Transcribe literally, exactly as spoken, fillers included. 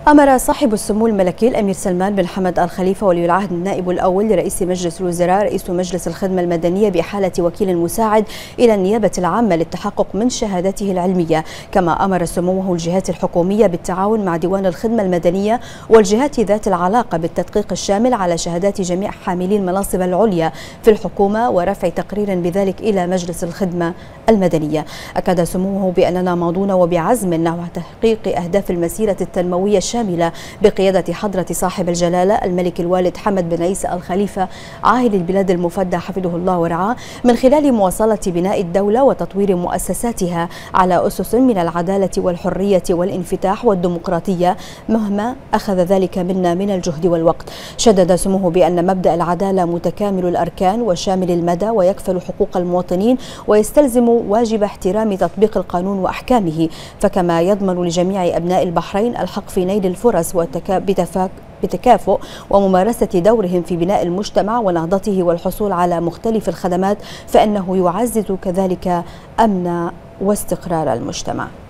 أمر صاحب السمو الملكي الأمير سلمان بن حمد آل خليفة ولي العهد النائب الأول لرئيس مجلس الوزراء رئيس مجلس الخدمة المدنية بإحالة وكيل مساعد إلى النيابة العامة للتحقق من شهادته العلمية، كما أمر سموه الجهات الحكومية بالتعاون مع ديوان الخدمة المدنية والجهات ذات العلاقة بالتدقيق الشامل على شهادات جميع حاملي المناصب العليا في الحكومة ورفع تقرير بذلك إلى مجلس الخدمة المدنية. أكد سموه بأننا ماضون وبعزم نحو تحقيق أهداف المسيرة التنموية الشاملة بقيادة حضرة صاحب الجلالة الملك الوالد حمد بن عيسى آل خليفة عاهل البلاد المفدى حفظه الله ورعاه، من خلال مواصلة بناء الدولة وتطوير مؤسساتها على أسس من العدالة والحرية والانفتاح والديمقراطية مهما أخذ ذلك منا من الجهد والوقت. شدد سموه بأن مبدأ العدالة متكامل الأركان وشامل المدى ويكفل حقوق المواطنين ويستلزم واجب احترام تطبيق القانون وأحكامه، فكما يضمن لجميع أبناء البحرين الحق في نيل الفرص بتكافؤ وممارسة دورهم في بناء المجتمع ونهضته والحصول على مختلف الخدمات، فإنه يعزز كذلك أمن واستقرار المجتمع.